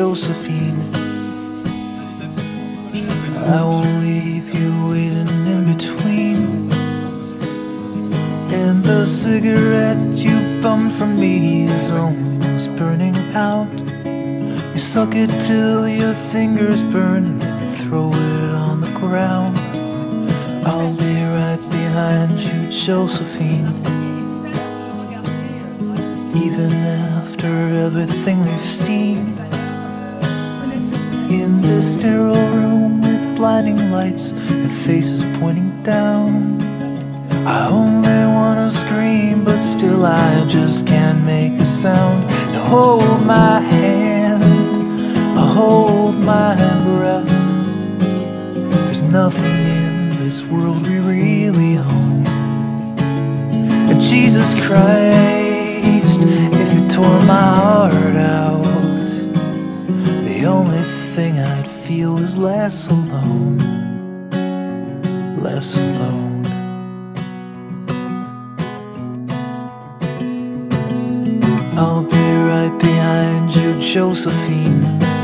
Josephine. I won't leave you waiting in between. And the cigarette you bummed from me is almost burning out. You suck it till your fingers burn and then you throw it on the ground. I'll be right behind you, Josephine. Even after everything we've seen. In this sterile room with blinding lights and faces pointing down, I only wanna scream, but still I just can't make a sound. Now hold my hand, hold my breath. There's nothing in this world we really own. And Jesus Christ, if you tore my heart out, the only thing I'd feel is less alone, less alone. I'll be right behind you, Josephine.